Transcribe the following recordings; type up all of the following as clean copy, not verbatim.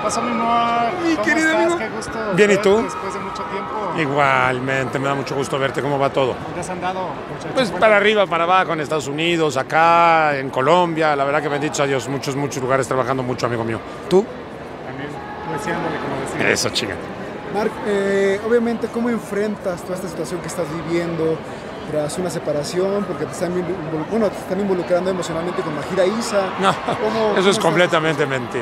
pasó, mi amor? Mi ¿Cómo querido estás? amigo. Qué gusto Bien, ¿y verte tú? después de mucho tiempo. Igualmente, me da mucho gusto verte. ¿Cómo va todo? ¿Dónde has andado, muchacho? Pues para arriba, para abajo, en Estados Unidos, acá, en Colombia. La verdad que bendito a Dios, muchos lugares trabajando mucho, amigo mío. ¿Tú? También, deseándole, como decía. Eso, chica. Marc, obviamente, ¿cómo enfrentas toda esta situación que estás viviendo tras una separación? Porque te están involucrando emocionalmente con Majira Isa. No, ¿Cómo eso es estás? completamente mentira.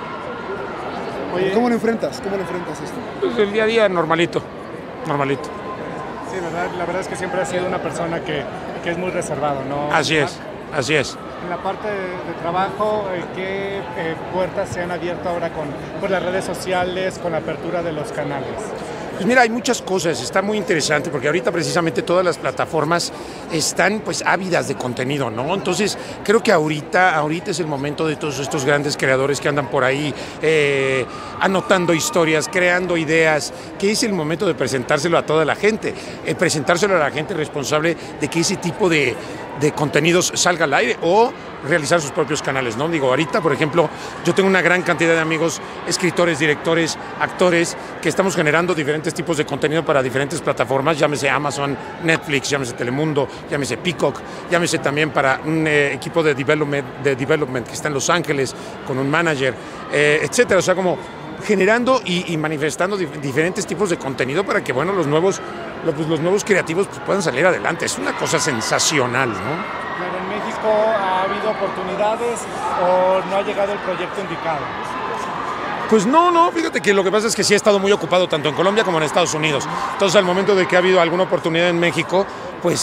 Oye, ¿Cómo lo enfrentas? ¿Cómo lo enfrentas esto? Pues el día a día, normalito. Normalito. sí, la verdad es que siempre has sido una persona que es muy reservado, ¿no? Así es, así es. En la parte de trabajo, ¿qué puertas se han abierto ahora con las redes sociales, con la apertura de los canales? Pues mira, hay muchas cosas, está muy interesante porque ahorita precisamente todas las plataformas están pues ávidas de contenido, ¿no? Entonces creo que ahorita es el momento de todos estos grandes creadores que andan por ahí anotando historias, creando ideas, que es el momento de presentárselo a toda la gente, presentárselo a la gente responsable de que ese tipo de contenidos salga al aire o realizar sus propios canales, ¿no? Digo, ahorita, por ejemplo, yo tengo una gran cantidad de amigos, escritores, directores, actores, que estamos generando diferentes tipos de contenido para diferentes plataformas, llámese Amazon, Netflix, llámese Telemundo, llámese Peacock, llámese también para un equipo de development que está en Los Ángeles, con un manager, etcétera. O sea, como generando y manifestando diferentes tipos de contenido para que, bueno, los nuevos creativos pues, puedan salir adelante. Es una cosa sensacional, ¿no? Pero en México ha habido oportunidades o no ha llegado el proyecto indicado. Pues no, fíjate que lo que pasa es que sí he estado muy ocupado tanto en Colombia como en Estados Unidos. Entonces, al momento de que ha habido alguna oportunidad en México, pues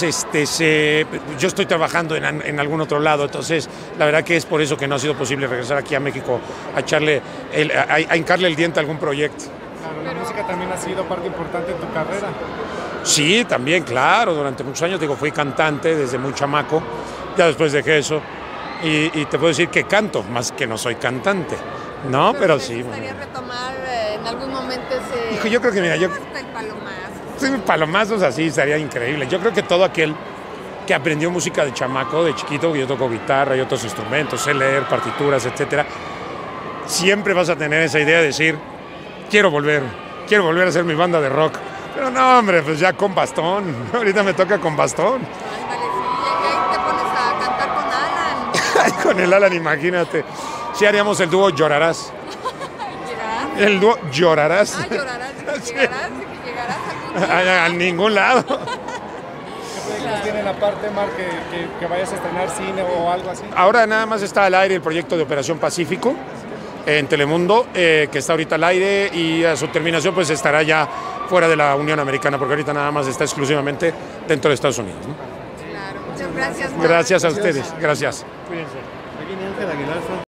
yo estoy trabajando en algún otro lado. Entonces, la verdad que es por eso que no ha sido posible regresar aquí a México a echarle, a hincarle el diente a algún proyecto. Claro, la música también ha sido parte importante en tu carrera. Sí, también, claro, durante muchos años, fui cantante desde muy chamaco, ya después dejé eso, y te puedo decir que canto, más que no soy cantante, ¿no? Pero sí. ¿Te gustaría retomar en algún momento ese... Hijo, yo creo que, mira, el palomazo? Sí, palomazos así, estaría increíble. Yo creo que todo aquel que aprendió música de chamaco, de chiquito, yo toco guitarra y otros instrumentos, sé leer partituras, etcétera, siempre vas a tener esa idea de decir, quiero volver a hacer mi banda de rock. Pero no, hombre, pues ya con bastón. Ahorita me toca con bastón. Ándale, sí, y ahí te pones a cantar con Alan. Ay, con el Alan, imagínate. Sí haríamos el dúo Llorarás. ¿Llorarás? El dúo Llorarás. Ah, llorarás, de que Sí. llegarás algún día. A ningún lado. ¿Qué proyectos tiene la parte, Marc, que vayas a estrenar cine o algo así? Ahora nada más está al aire el proyecto de Operación Pacífico en Telemundo, que está ahorita al aire y a su terminación pues estará ya fuera de la Unión Americana, porque ahorita nada más está exclusivamente dentro de Estados Unidos, ¿no? Claro, muchas gracias. Marc. Gracias a ustedes, gracias. Cuídense. Aquí viene Ángel Aguilar.